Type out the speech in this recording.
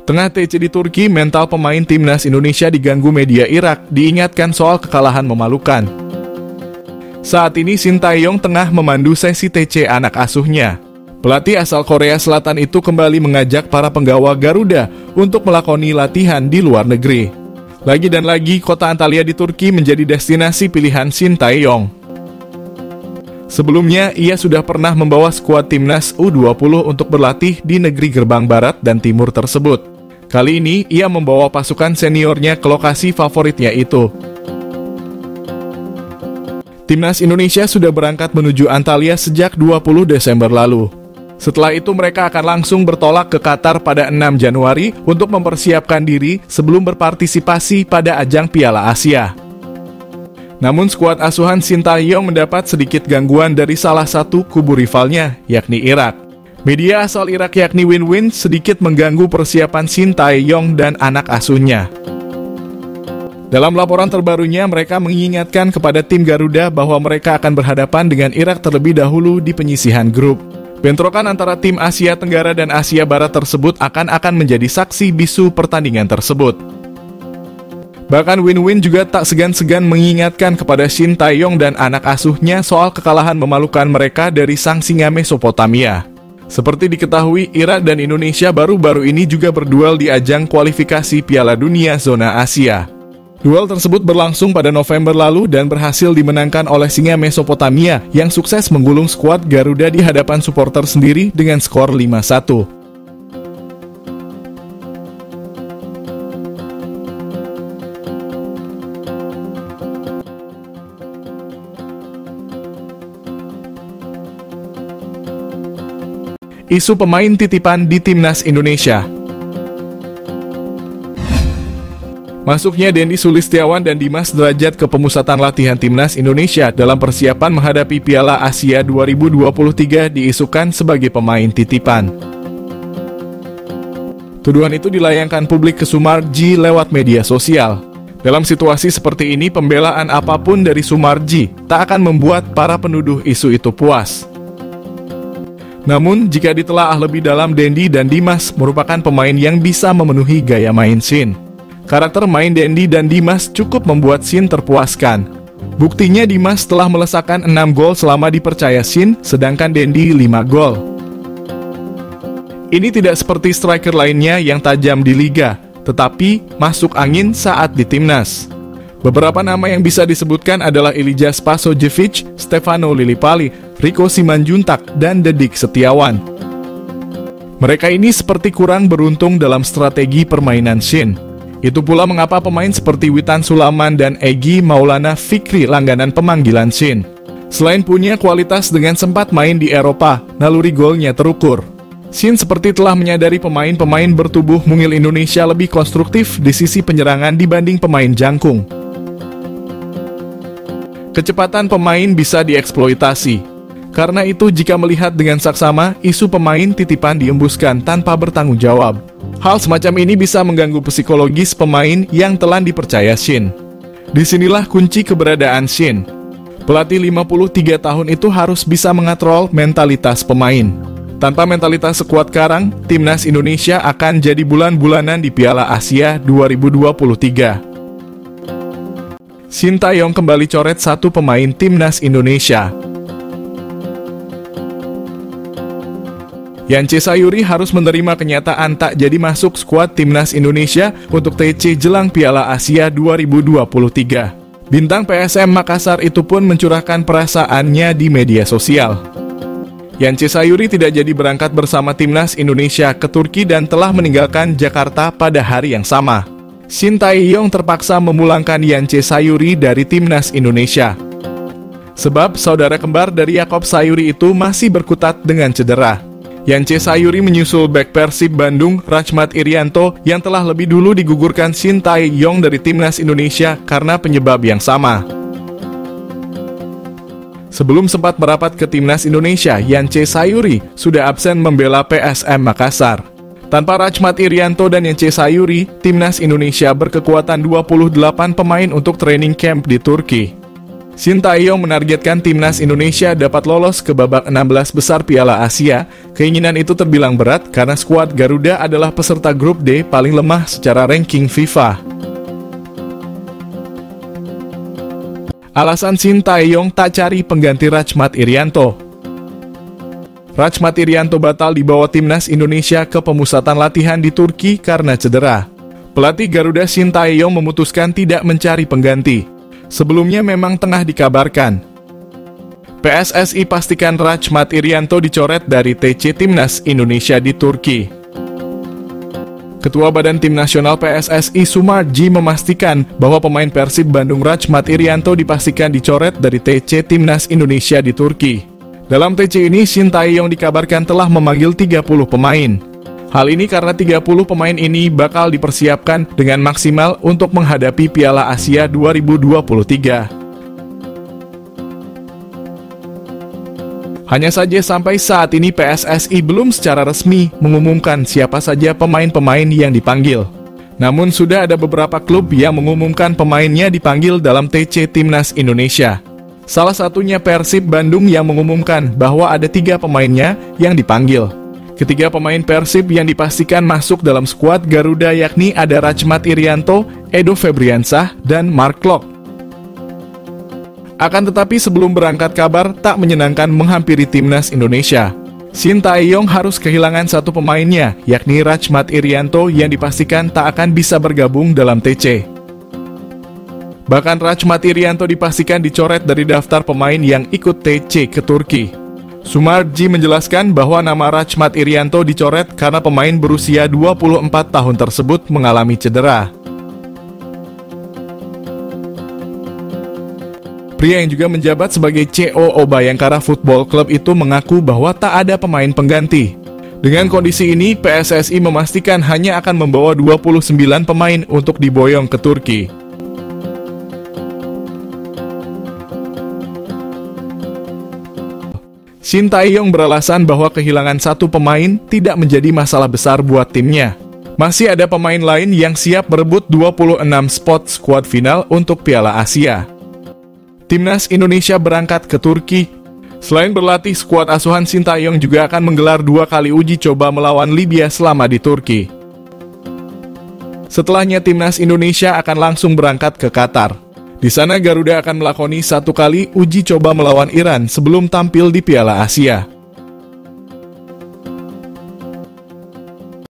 Tengah TC di Turki, mental pemain timnas Indonesia diganggu media Irak, diingatkan soal kekalahan memalukan. Saat ini Sintayong tengah memandu sesi TC anak asuhnya. Pelatih asal Korea Selatan itu kembali mengajak para penggawa Garuda untuk melakoni latihan di luar negeri. Lagi dan lagi, kota Antalya di Turki menjadi destinasi pilihan Sintayong. Sebelumnya, ia sudah pernah membawa skuad timnas U20 untuk berlatih di negeri Gerbang Barat dan Timur tersebut. Kali ini, ia membawa pasukan seniornya ke lokasi favoritnya itu. Timnas Indonesia sudah berangkat menuju Antalya sejak 20 Desember lalu. Setelah itu mereka akan langsung bertolak ke Qatar pada 6 Januari untuk mempersiapkan diri sebelum berpartisipasi pada ajang Piala Asia. Namun skuad asuhan Sintayong mendapat sedikit gangguan dari salah satu kubu rivalnya, yakni Irak. Media asal Irak yakni Win-Win sedikit mengganggu persiapan Sintayong dan anak asuhnya. Dalam laporan terbarunya, mereka mengingatkan kepada tim Garuda bahwa mereka akan berhadapan dengan Irak terlebih dahulu di penyisihan grup. Bentrokan antara tim Asia Tenggara dan Asia Barat tersebut akan menjadi saksi bisu pertandingan tersebut. Bahkan Win-Win juga tak segan-segan mengingatkan kepada Sintayong dan anak asuhnya soal kekalahan memalukan mereka dari sang singa Mesopotamia. Seperti diketahui, Irak dan Indonesia baru-baru ini juga berduel di ajang kualifikasi Piala Dunia Zona Asia. Duel tersebut berlangsung pada November lalu dan berhasil dimenangkan oleh singa Mesopotamia yang sukses menggulung skuad Garuda di hadapan supporter sendiri dengan skor 5-1. Isu pemain titipan di timnas Indonesia. Masuknya Dendi Sulistiawan dan Dimas Derajat ke pemusatan latihan timnas Indonesia dalam persiapan menghadapi Piala Asia 2023 diisukan sebagai pemain titipan. Tuduhan itu dilayangkan publik ke Sumarji lewat media sosial. Dalam situasi seperti ini, pembelaan apapun dari Sumarji tak akan membuat para penuduh isu itu puas. Namun, jika ditelaah lebih dalam, Dendi dan Dimas merupakan pemain yang bisa memenuhi gaya main Shin. Karakter main Dendi dan Dimas cukup membuat Shin terpuaskan. Buktinya Dimas telah melesakkan 6 gol selama dipercaya Shin, sedangkan Dendi 5 gol. Ini tidak seperti striker lainnya yang tajam di liga, tetapi masuk angin saat di timnas. Beberapa nama yang bisa disebutkan adalah Ilija Spasojevic, Stefano Lillipali, Rico Simanjuntak, dan Dedik Setiawan. Mereka ini seperti kurang beruntung dalam strategi permainan Shin. Itu pula mengapa pemain seperti Witan Sulaman dan Egy Maulana Fikri langganan pemanggilan Shin. Selain punya kualitas dengan sempat main di Eropa, naluri golnya terukur. Shin seperti telah menyadari pemain-pemain bertubuh mungil Indonesia lebih konstruktif di sisi penyerangan dibanding pemain jangkung. Kecepatan pemain bisa dieksploitasi. Karena itu, jika melihat dengan saksama, isu pemain titipan diembuskan tanpa bertanggung jawab. Hal semacam ini bisa mengganggu psikologis pemain yang telah dipercaya Shin. Disinilah kunci keberadaan Shin. Pelatih 53 tahun itu harus bisa mengatrol mentalitas pemain. Tanpa mentalitas sekuat Karang, timnas Indonesia akan jadi bulan-bulanan di Piala Asia 2023. Sintayong kembali coret satu pemain timnas Indonesia. Yance Sayuri harus menerima kenyataan tak jadi masuk skuad timnas Indonesia untuk TC jelang Piala Asia 2023. Bintang PSM Makassar itu pun mencurahkan perasaannya di media sosial. Yance Sayuri tidak jadi berangkat bersama timnas Indonesia ke Turki dan telah meninggalkan Jakarta pada hari yang sama. Sintayong terpaksa memulangkan Yance Sayuri dari timnas Indonesia. Sebab saudara kembar dari Yakob Sayuri itu masih berkutat dengan cedera. Yance Sayuri menyusul bek Persib Bandung, Rachmat Irianto, yang telah lebih dulu digugurkan Sintayong dari timnas Indonesia karena penyebab yang sama. Sebelum sempat merapat ke timnas Indonesia, Yance Sayuri sudah absen membela PSM Makassar. Tanpa Rachmat Irianto dan Yance Sayuri, timnas Indonesia berkekuatan 28 pemain untuk training camp di Turki. Sintayong menargetkan timnas Indonesia dapat lolos ke babak 16 besar Piala Asia. Keinginan itu terbilang berat karena skuad Garuda adalah peserta grup D paling lemah secara ranking FIFA. Alasan Sintayong tak cari pengganti Rachmat Irianto. Rachmat Irianto batal dibawa timnas Indonesia ke pemusatan latihan di Turki karena cedera. Pelatih Garuda Sintayong memutuskan tidak mencari pengganti. Sebelumnya memang tengah dikabarkan PSSI pastikan Rachmat Irianto dicoret dari TC Timnas Indonesia di Turki. Ketua Badan Tim Nasional PSSI Sumarji memastikan bahwa pemain Persib Bandung Rachmat Irianto dipastikan dicoret dari TC Timnas Indonesia di Turki. Dalam TC ini, Sintayong dikabarkan telah memanggil 30 pemain. Hal ini karena 30 pemain ini bakal dipersiapkan dengan maksimal untuk menghadapi Piala Asia 2023. Hanya saja sampai saat ini PSSI belum secara resmi mengumumkan siapa saja pemain-pemain yang dipanggil. Namun sudah ada beberapa klub yang mengumumkan pemainnya dipanggil dalam TC Timnas Indonesia. Salah satunya Persib Bandung yang mengumumkan bahwa ada 3 pemainnya yang dipanggil. Ketiga pemain Persib yang dipastikan masuk dalam skuad Garuda yakni ada Rachmat Irianto, Edo Febriansah, dan Mark Klok. Akan tetapi sebelum berangkat kabar tak menyenangkan menghampiri timnas Indonesia. Sintayong harus kehilangan satu pemainnya, yakni Rachmat Irianto yang dipastikan tak akan bisa bergabung dalam TC. Bahkan Rachmat Irianto dipastikan dicoret dari daftar pemain yang ikut TC ke Turki. Sumarji menjelaskan bahwa nama Rachmat Irianto dicoret karena pemain berusia 24 tahun tersebut mengalami cedera. Pria yang juga menjabat sebagai COO Bayangkara Football Club itu mengaku bahwa tak ada pemain pengganti. Dengan kondisi ini, PSSI memastikan hanya akan membawa 29 pemain untuk diboyong ke Turki. Sintayong beralasan bahwa kehilangan satu pemain tidak menjadi masalah besar buat timnya. Masih ada pemain lain yang siap berebut 26 spot skuad final untuk Piala Asia. Timnas Indonesia berangkat ke Turki. Selain berlatih, skuad asuhan Sintayong juga akan menggelar 2 kali uji coba melawan Libya selama di Turki. Setelahnya timnas Indonesia akan langsung berangkat ke Qatar. Di sana Garuda akan melakoni 1 kali uji coba melawan Iran sebelum tampil di Piala Asia.